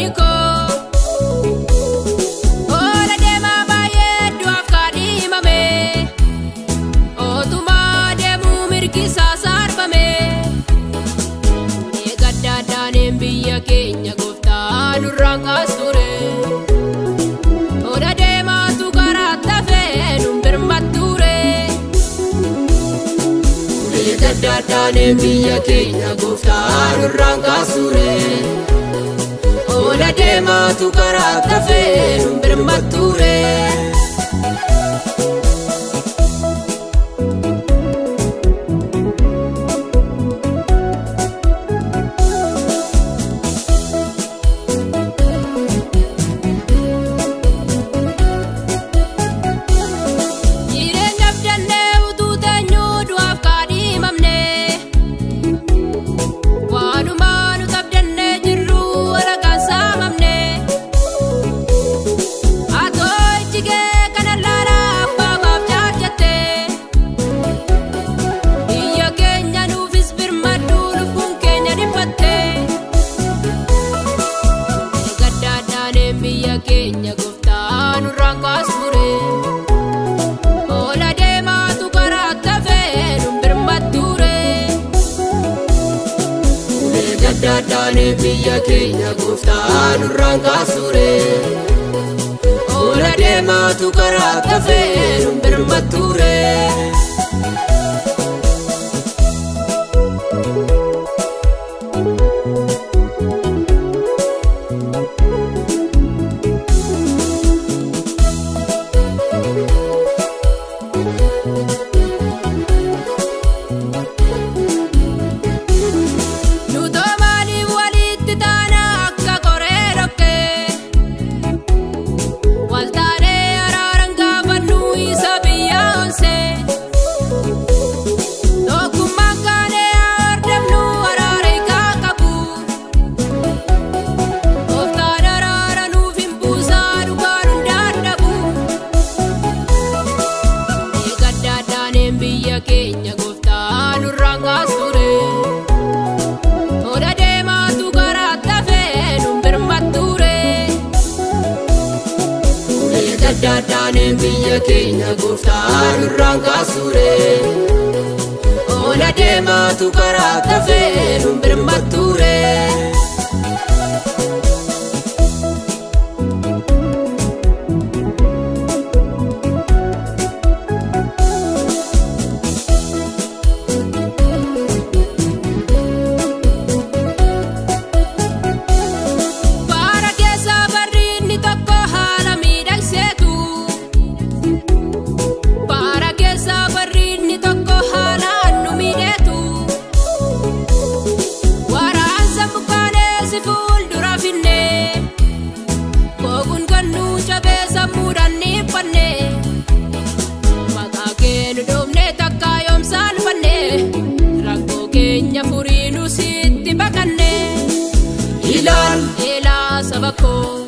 Biyya keenya gooftaan nurraan kaasture oda deemaatu karaa tafee nun birmatture. Ulee gaddaadhaanee biyya keenya gooftaan nurraan kaasture oda deemaatu karaa tafee nun birmatture. Biyya keenya gooftaan nurraan kaasture ola deemaatu karaa tafee nun birmatture. Ulee gaddaadhaanee biyya keenya gooftaan nurraan kaasture ola deemaatu karaa tafee nun birmatture. Biyya keenya gooftaan nurraan kaasture oda deemaatu karaa tafee nun birmatture. Ulee gaddaadhaanee biyya keenya gooftaan nurraan kaasture ola deemaatu karaa tafee nun birmatture. Maqaa keenu dhoofnee takka yoom saalfanne rakkoo keenya furii nu sitti baqanne. Ilaa saba koo